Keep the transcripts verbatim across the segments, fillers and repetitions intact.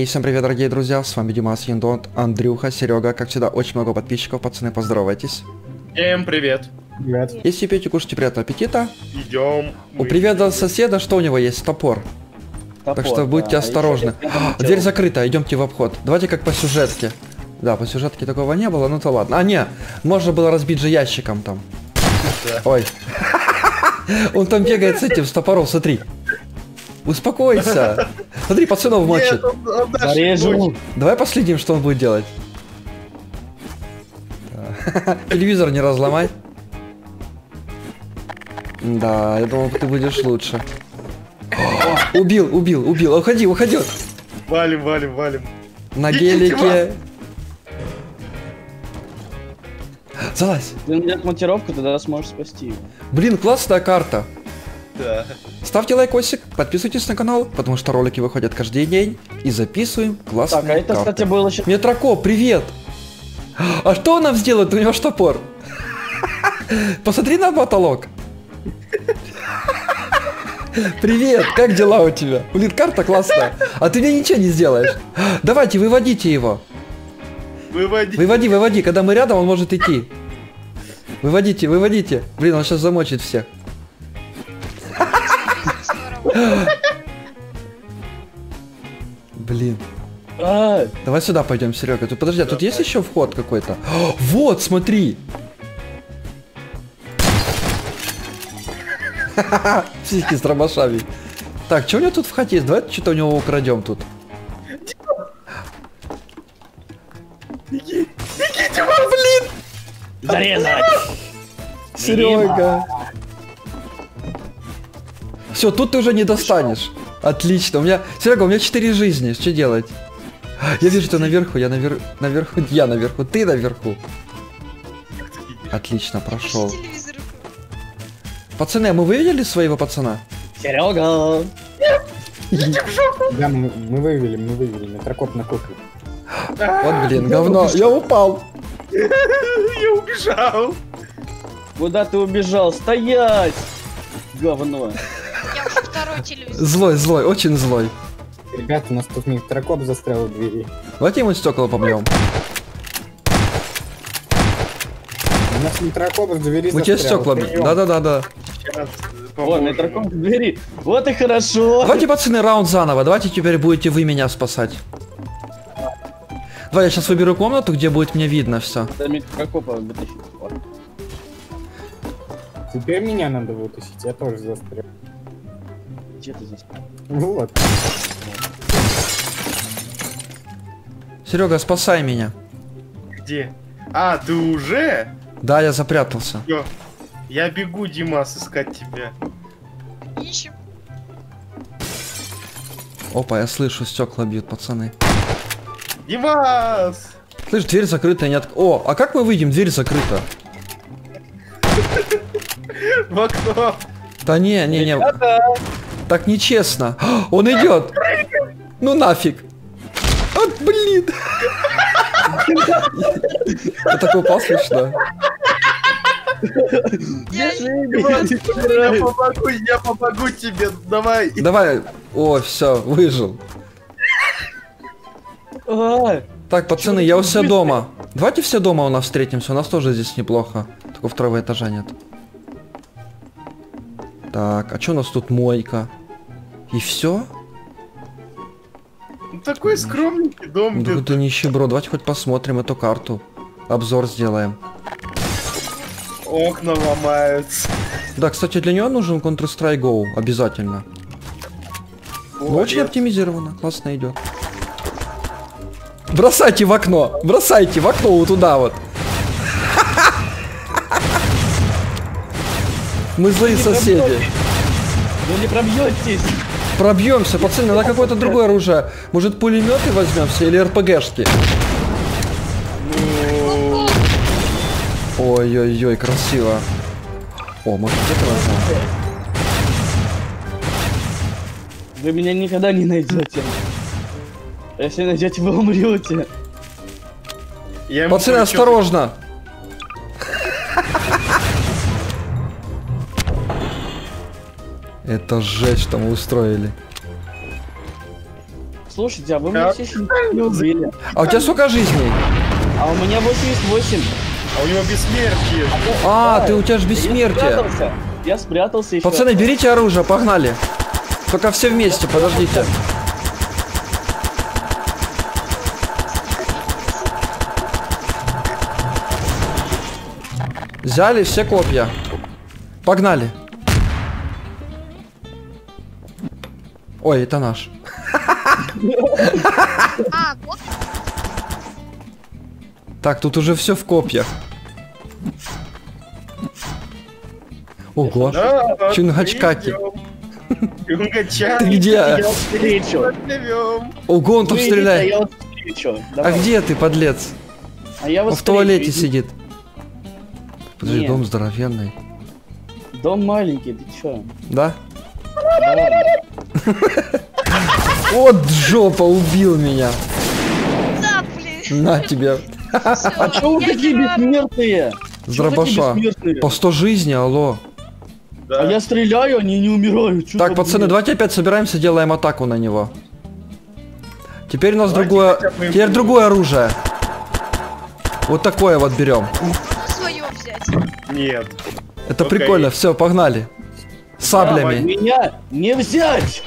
всем привет, дорогие друзья, с вами Димас, Ендон, Андрюха, Серега, как всегда, очень много подписчиков, пацаны, поздоровайтесь. Всем привет. Привет. Если пьете, кушайте, приятного аппетита. Идем. У привета соседа, что у него есть? Топор. Топор, Так что будьте да. осторожны. А Дверь закрыта, идемте в обход. Давайте как по сюжетке. Да, по сюжетке такого не было, ну то ладно. А, не, можно было разбить же ящиком там. Да. Ой. Он там бегает с этим, с топором, смотри. Успокойся. Смотри, пацанов мочит. Нет, он- он наш Зарежу. мочит. Давай последим, что он будет делать. Да. Телевизор не разломай. Да, я думал, ты будешь лучше. О, убил, убил, убил. Уходи, уходи. Валим, валим, валим. На Идите, гелике. Залазь. Ты найдешь монтировку, тогда сможешь спасти его. Блин, классная карта. Да. Ставьте лайкосик, подписывайтесь на канал, потому что ролики выходят каждый день. И записываем классные Так, а это, карты. кстати, было еще... Метроко, привет! А что он нам сделает? У него ж топор. Посмотри на потолок. Привет, как дела у тебя? Блин, карта классная. А ты мне ничего не сделаешь. Давайте, выводите его. Выводи. Выводи, выводи. Когда мы рядом, он может идти. Выводите, выводите. Блин, он сейчас замочит всех. Блин. А, Давай сюда пойдем, Серега. Тут подожди, а тут есть еще вход какой-то? О, вот, смотри. Психи с ромашами. Так, что у него тут в хате есть? Давай что-то у него украдем тут. Беги, беги, Дима, блин. зарезать! Серега. Все, тут ты уже не достанешь. Отлично. У меня, Серега, у меня четыре жизни. Что делать? Я вижу, ты наверху, я навер... наверху, я наверху, ты наверху. Отлично, прошел. Пацаны, а мы вывели своего пацана? Серега! Да, мы, мы вывели, мы вывели, метрокоп на кухне. Вот, блин, говно. Я упал. Я убежал. Куда ты убежал? Стоять! Говно. Я уже второй телевизор. Злой, злой, очень злой. Ребята, у нас тут метрокоп застрял в двери. Давайте ему стекла побьем. У нас метрокоп в двери Мы тебе застрял. стекла бьем. Да-да-да-да. Сейчас Вот, поможем. метроком в двери. Вот и хорошо. Давайте, пацаны, раунд заново. Давайте теперь будете вы меня спасать. Давай, я сейчас выберу комнату, где будет мне видно все. До метрокопа вытащить. Вот. Теперь меня надо вытащить, я тоже застрял. Где ты здесь? Вот. Серега, спасай меня. Где? А, ты уже? Да, я запрятался. Всё. Я бегу, Димас, искать тебя. Ищем. Опа, я слышу, стекла бьют, пацаны. Димас! Слышь, дверь закрыта, нет. О, а как мы выйдем? Дверь закрыта. В окно. Да не, не, не. Так нечестно. Он идет. Ну нафиг. Вот, блин. Я такой упал смешно. Я Димас, я помогу, я помогу тебе. Давай. Давай. О, все, выжил. А, Так, пацаны, я у себя дома. Давайте все дома у нас встретимся. У нас тоже здесь неплохо. Только второго этажа нет. Так, а что у нас тут мойка? И все? Ну, такой скромненький дом. Ну, где-то. это нищебро. Давайте хоть посмотрим эту карту. Обзор сделаем. Окна ломаются. Да, кстати, для нее нужен Counter-Strike Go. Обязательно. Ну, очень Молодец. оптимизировано. Классно идет. Бросайте в окно. Бросайте в окно вот туда вот. Мы злые соседи. вы не пробьетесь. Пробьемся, пацаны, надо какое-то другое оружие. Может, пулеметы возьмемся или РПГшки? Ну, Ой-ой-ой, красиво. О, может, это возьмем? Вы меня никогда не найдете. Если найдете, вы умрете. я ему Пацаны, кое-что- осторожно. Это жесть, что мы устроили. Слушайте, а вы меня все еще не убили. А у тебя сколько жизней? А у меня восемьдесят восемь. А у него бессмертие. А, ты у тебя же Я бессмертие. спрятался. Я спрятался еще. Пацаны, берите оружие, погнали. Только все вместе, подождите. Взяли все копья. Погнали. Ой, это наш. А, вот. Так, тут уже все в копьях. Ого. Да, Чунгачкаки. Чунгачаки. Ты где? Я вас встречу. Плывем. Ого, он там Вы идите, а стреляет. я вас встречу. А Давай. где ты, подлец? А я Он вас в туалете встречу, сидит. Подожди, Нет. дом здоровенный. иди. Дом маленький, ты чё? Да? Да. Вот жопа, убил меня. Да, блин. На тебе. А чё вы такие бессмертные? С Чё вы такие дробаша. бессмертные? По сто жизней, алло. А я стреляю, они не умирают. Чё Так, за пацаны, бред? давайте опять собираемся, делаем атаку на него. Теперь у нас Давайте другое... хотя бы- Теперь другое оружие. Вот такое вот берем. Можно свое взять. Нет. Это Окей. прикольно, все, погнали. Давай, Саблями. меня не взять!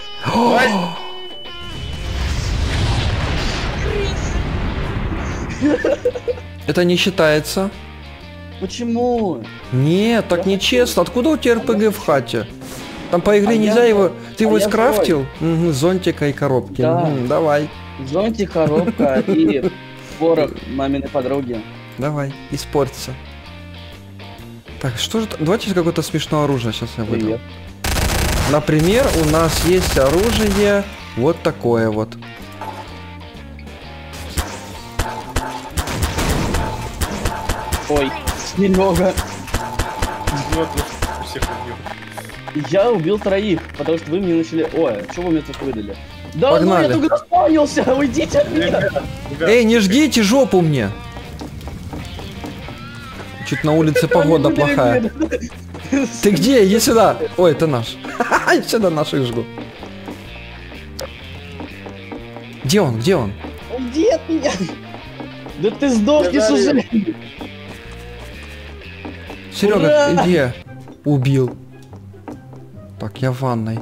Это не считается. Почему? Нет, так нечестно. Откуда у тебя РПГ в хате? Там по игре А нельзя я- его... Ты а его я скрафтил? Мгм, зонтика и коробки. Да. Мгм, давай, Зонтик, коробка и порох маминой подруги. давай, испортится. Так, что же... т- Давайте сейчас какое-то смешное оружие сейчас я выйду. Привет. Например, у нас есть оружие вот такое вот. Ой, Серега. Вот, вот, всех убил. Я убил троих, потому что вы мне начали... Ой, а что вы мне тут выдали? Да Погнали. ну я только заспавнился, уйдите от меня! Ребят, ребят, Эй, не жгите жопу мне! Чуть на улице погода плохая. Ты где? Иди сюда! Ой, это наш. Иди сюда, наших жгу. Где он? Где он? Уйди от меня! Да ты сдохнешь Я уже! Серега, Ура! ты где? Убил. Так, я в ванной.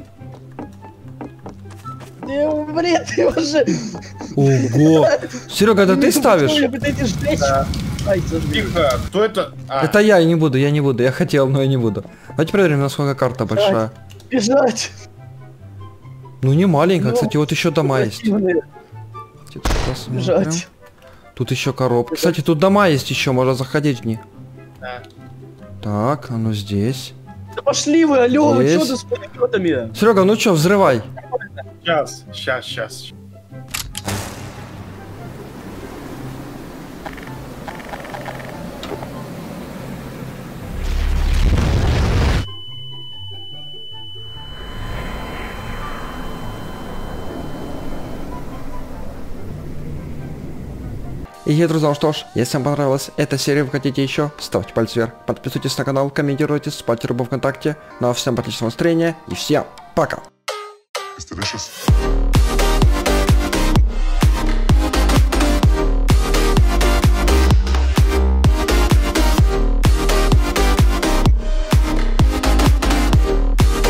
Ты умри, ты уже... Ого! Серега, это ты ставишь? Вы пытаетесь сжечь? Да. Ай, сожги. Тихо, кто это? А, Это я, я не буду, я не буду. Я хотел, но я не буду. Давайте проверим, насколько карта большая. Бежать! Ну не маленькая, Ну, кстати, вот еще дома есть. Противные. Тут посмотрим. Бежать. Тут еще коробка. Кстати, тут дома есть еще, можно заходить в них. да. Так, а ну здесь. Да пошли вы, алло, вы Есть. что ты с пулеметами? Серега, ну чё, взрывай. Сейчас, сейчас, сейчас. И, друзья, ну что ж, если вам понравилась эта серия, вы хотите еще, ставьте палец вверх, подписывайтесь на канал, комментируйте, спать рыбу ВКонтакте. Ну а всем отличного настроения и всем пока! It's delicious.